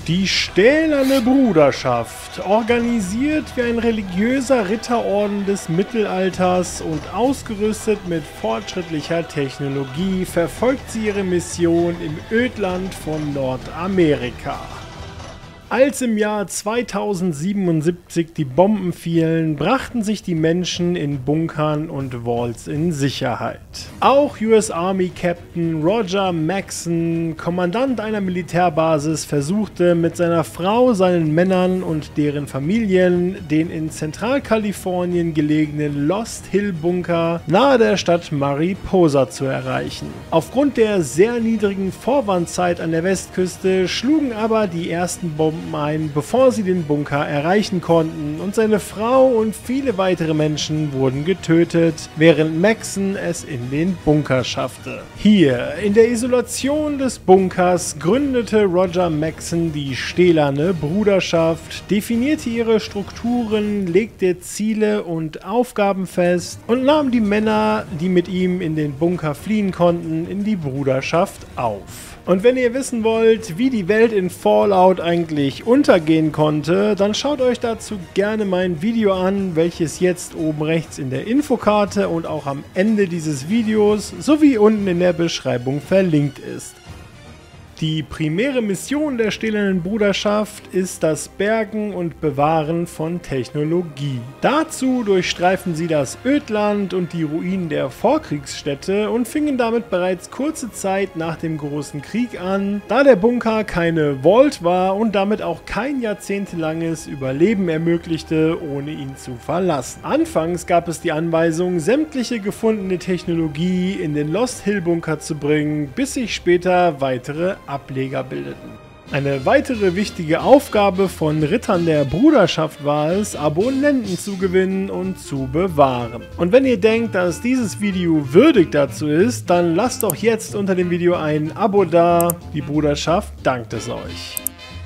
Die stählerne Bruderschaft, organisiert wie ein religiöser Ritterorden des Mittelalters und ausgerüstet mit fortschrittlicher Technologie, verfolgt sie ihre Mission im Ödland von Nordamerika. Als im Jahr 2077 die Bomben fielen, brachten sich die Menschen in Bunkern und Vaults in Sicherheit. Auch US Army Captain Roger Maxson, Kommandant einer Militärbasis, versuchte mit seiner Frau, seinen Männern und deren Familien den in Zentralkalifornien gelegenen Lost Hill Bunker nahe der Stadt Mariposa zu erreichen. Aufgrund der sehr niedrigen Vorwandzeit an der Westküste schlugen aber die ersten Bomben ein, bevor sie den Bunker erreichen konnten, und seine Frau und viele weitere Menschen wurden getötet, während Maxson es in den Bunker schaffte. Hier, in der Isolation des Bunkers, gründete Roger Maxson die stählerne Bruderschaft, definierte ihre Strukturen, legte Ziele und Aufgaben fest und nahm die Männer, die mit ihm in den Bunker fliehen konnten, in die Bruderschaft auf. Und wenn ihr wissen wollt, wie die Welt in Fallout eigentlich untergehen konnte, dann schaut euch dazu gerne mein Video an, welches jetzt oben rechts in der Infokarte und auch am Ende dieses Videos sowie unten in der Beschreibung verlinkt ist. Die primäre Mission der stählernen Bruderschaft ist das Bergen und Bewahren von Technologie. Dazu durchstreifen sie das Ödland und die Ruinen der Vorkriegsstädte und fingen damit bereits kurze Zeit nach dem Großen Krieg an, da der Bunker keine Vault war und damit auch kein jahrzehntelanges Überleben ermöglichte, ohne ihn zu verlassen. Anfangs gab es die Anweisung, sämtliche gefundene Technologie in den Lost Hill Bunker zu bringen, bis sich später weitere Ableger bildeten. Eine weitere wichtige Aufgabe von Rittern der Bruderschaft war es, Abonnenten zu gewinnen und zu bewahren. Und wenn ihr denkt, dass dieses Video würdig dazu ist, dann lasst doch jetzt unter dem Video ein Abo da. Die Bruderschaft dankt es euch.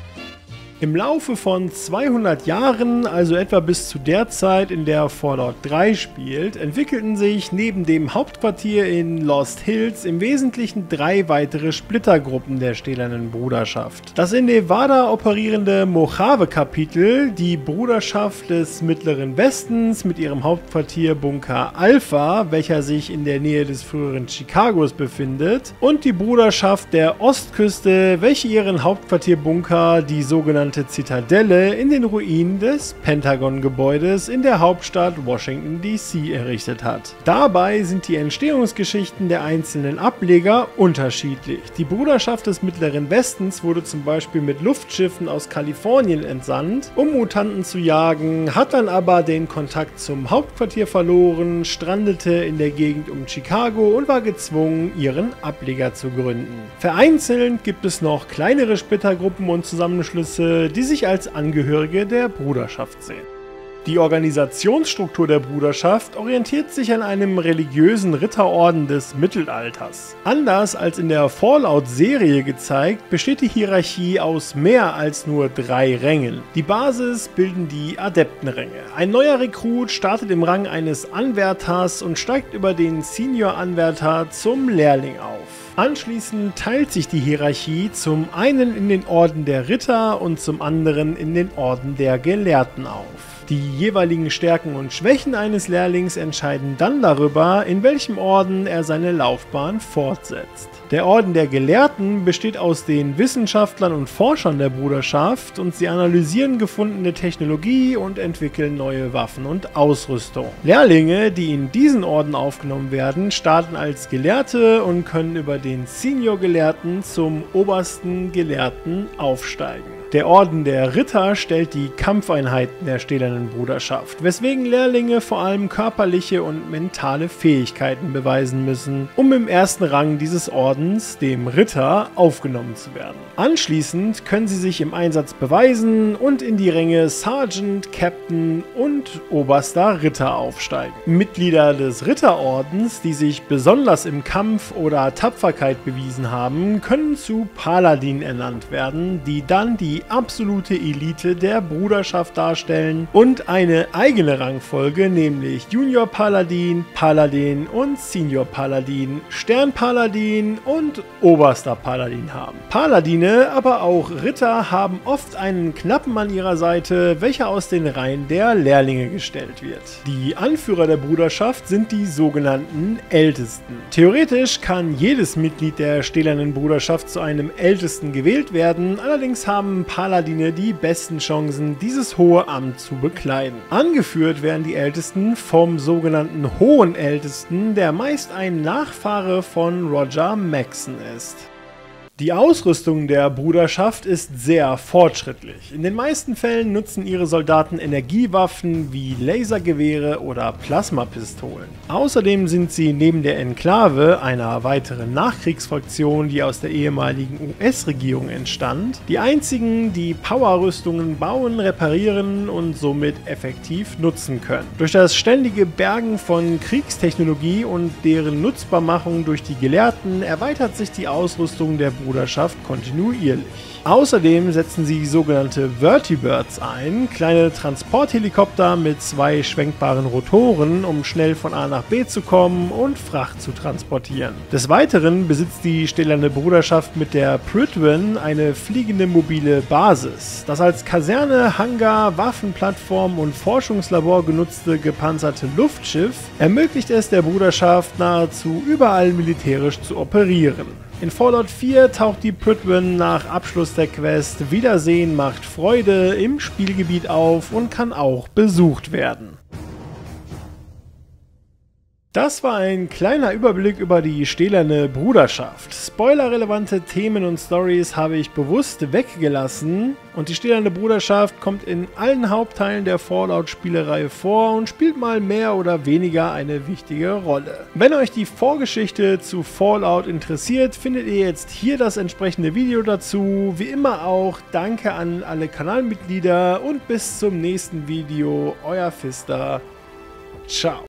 Im Laufe von 200 Jahren, also etwa bis zu der Zeit, in der Fallout 3 spielt, entwickelten sich neben dem Hauptquartier in Lost Hills im Wesentlichen 3 weitere Splittergruppen der stählernen Bruderschaft. Das in Nevada operierende Mojave-Kapitel, die Bruderschaft des Mittleren Westens mit ihrem Hauptquartier Bunker Alpha, welcher sich in der Nähe des früheren Chicagos befindet, und die Bruderschaft der Ostküste, welche ihren Hauptquartierbunker, die sogenannte Zitadelle, in den Ruinen des Pentagon-Gebäudes in der Hauptstadt Washington DC errichtet hat. Dabei sind die Entstehungsgeschichten der einzelnen Ableger unterschiedlich. Die Bruderschaft des Mittleren Westens wurde zum Beispiel mit Luftschiffen aus Kalifornien entsandt, um Mutanten zu jagen, hat dann aber den Kontakt zum Hauptquartier verloren, strandete in der Gegend um Chicago und war gezwungen, ihren Ableger zu gründen. Vereinzelt gibt es noch kleinere Splittergruppen und Zusammenschlüsse, die sich als Angehörige der Bruderschaft sehen. Die Organisationsstruktur der Bruderschaft orientiert sich an einem religiösen Ritterorden des Mittelalters. Anders als in der Fallout-Serie gezeigt, besteht die Hierarchie aus mehr als nur 3 Rängen. Die Basis bilden die Adeptenränge. Ein neuer Rekrut startet im Rang eines Anwärters und steigt über den Senior-Anwärter zum Lehrling auf. Anschließend teilt sich die Hierarchie zum einen in den Orden der Ritter und zum anderen in den Orden der Gelehrten auf. Die jeweiligen Stärken und Schwächen eines Lehrlings entscheiden dann darüber, in welchem Orden er seine Laufbahn fortsetzt. Der Orden der Gelehrten besteht aus den Wissenschaftlern und Forschern der Bruderschaft und sie analysieren gefundene Technologie und entwickeln neue Waffen und Ausrüstung. Lehrlinge, die in diesen Orden aufgenommen werden, starten als Gelehrte und können über den Senior-Gelehrten zum obersten Gelehrten aufsteigen. Der Orden der Ritter stellt die Kampfeinheiten der stählernen Bruderschaft, weswegen Lehrlinge vor allem körperliche und mentale Fähigkeiten beweisen müssen, um im ersten Rang dieses Ordens, dem Ritter, aufgenommen zu werden. Anschließend können sie sich im Einsatz beweisen und in die Ränge Sergeant, Captain und oberster Ritter aufsteigen. Mitglieder des Ritterordens, die sich besonders im Kampf oder Tapferkeit bewiesen haben, können zu Paladin ernannt werden, die dann die absolute Elite der Bruderschaft darstellen und eine eigene Rangfolge, nämlich Junior Paladin, Paladin und Senior Paladin, Stern Paladin und oberster Paladin haben. Paladine, aber auch Ritter haben oft einen Knappen an ihrer Seite, welcher aus den Reihen der Lehrlinge gestellt wird. Die Anführer der Bruderschaft sind die sogenannten Ältesten. Theoretisch kann jedes Mitglied der stählernen Bruderschaft zu einem Ältesten gewählt werden, allerdings haben Paladine die besten Chancen, dieses hohe Amt zu bekleiden. Angeführt werden die Ältesten vom sogenannten Hohen Ältesten, der meist ein Nachfahre von Roger Maxon ist. Die Ausrüstung der Bruderschaft ist sehr fortschrittlich. In den meisten Fällen nutzen ihre Soldaten Energiewaffen wie Lasergewehre oder Plasmapistolen. Außerdem sind sie neben der Enklave, einer weiteren Nachkriegsfraktion, die aus der ehemaligen US-Regierung entstand, die einzigen, die Powerrüstungen bauen, reparieren und somit effektiv nutzen können. Durch das ständige Bergen von Kriegstechnologie und deren Nutzbarmachung durch die Gelehrten erweitert sich die Ausrüstung der Bruderschaft kontinuierlich. Außerdem setzen sie sogenannte Vertibirds ein, kleine Transporthelikopter mit 2 schwenkbaren Rotoren, um schnell von A nach B zu kommen und Fracht zu transportieren. Des Weiteren besitzt die stählerne Bruderschaft mit der Prydwen eine fliegende mobile Basis. Das als Kaserne, Hangar, Waffenplattform und Forschungslabor genutzte gepanzerte Luftschiff ermöglicht es der Bruderschaft nahezu überall militärisch zu operieren. In Fallout 4 taucht die Prydwen nach Abschluss der Quest Wiedersehen macht Freude im Spielgebiet auf und kann auch besucht werden. Das war ein kleiner Überblick über die stählerne Bruderschaft. Spoilerrelevante Themen und Stories habe ich bewusst weggelassen und die stählerne Bruderschaft kommt in allen Hauptteilen der Fallout-Spielereihe vor und spielt mal mehr oder weniger eine wichtige Rolle. Wenn euch die Vorgeschichte zu Fallout interessiert, findet ihr jetzt hier das entsprechende Video dazu. Wie immer auch danke an alle Kanalmitglieder und bis zum nächsten Video. Euer Pfister. Ciao.